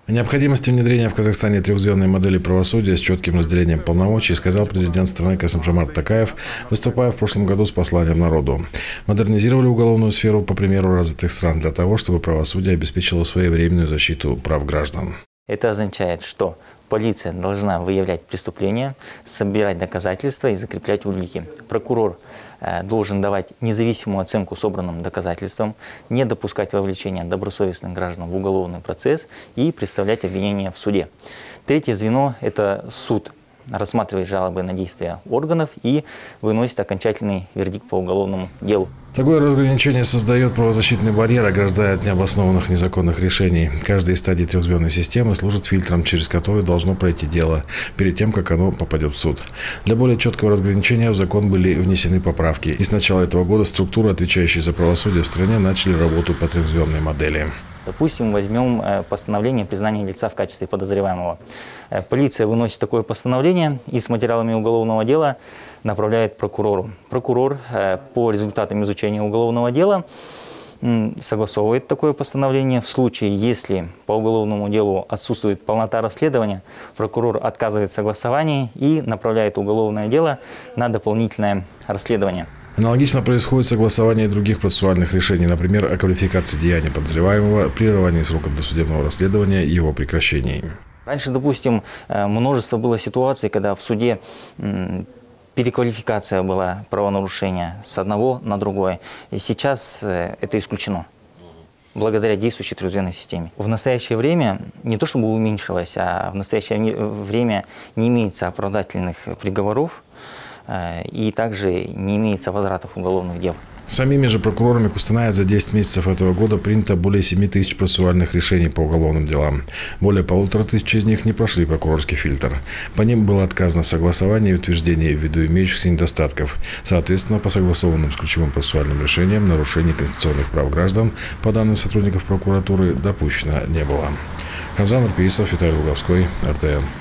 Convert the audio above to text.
О необходимости внедрения в Казахстане трехзвенной модели правосудия с четким разделением полномочий сказал президент страны Касым-Жомарт Токаев, выступая в прошлом году с посланием народу. Модернизировали уголовную сферу по примеру развитых стран для того, чтобы правосудие обеспечило своевременную защиту прав граждан. Это означает, что полиция должна выявлять преступления, собирать доказательства и закреплять улики. Прокурор должен давать независимую оценку собранным доказательствам, не допускать вовлечения добросовестных граждан в уголовный процесс и представлять обвинения в суде. Третье звено – это суд. Рассматривает жалобы на действия органов и выносит окончательный вердикт по уголовному делу. Такое разграничение создает правозащитный барьер, ограждая от необоснованных незаконных решений. Каждая из стадий трехзвенной системы служит фильтром, через который должно пройти дело, перед тем, как оно попадет в суд. Для более четкого разграничения в закон были внесены поправки. И с начала этого года структуры, отвечающие за правосудие в стране, начали работу по трехзвенной модели. Допустим, возьмем постановление о признании лица в качестве подозреваемого. Полиция выносит такое постановление и с материалами уголовного дела направляет прокурору. Прокурор по результатам изучения уголовного дела согласовывает такое постановление. В случае, если по уголовному делу отсутствует полнота расследования, прокурор отказывает в согласовании и направляет уголовное дело на дополнительное расследование. Аналогично происходит согласование других процессуальных решений, например, о квалификации деяния подозреваемого, прерывании сроков досудебного расследования и его прекращении. Раньше, допустим, множество было ситуаций, когда в суде переквалификация была правонарушения с одного на другое. И сейчас это исключено, благодаря действующей трехзвенной системе. В настоящее время не то чтобы уменьшилось, а в настоящее время не имеется оправдательных приговоров, и также не имеется возвратов уголовных дел. Самими же прокурорами Кустаная за 10 месяцев этого года принято более 7 тысяч процессуальных решений по уголовным делам. Более 1500 из них не прошли прокурорский фильтр. По ним было отказано в согласовании и утверждении ввиду имеющихся недостатков. Соответственно, по согласованным с ключевым процессуальным решениям нарушений конституционных прав граждан, по данным сотрудников прокуратуры, допущено не было. Хамзан Арпеисов, Виталий Луговской, РТН.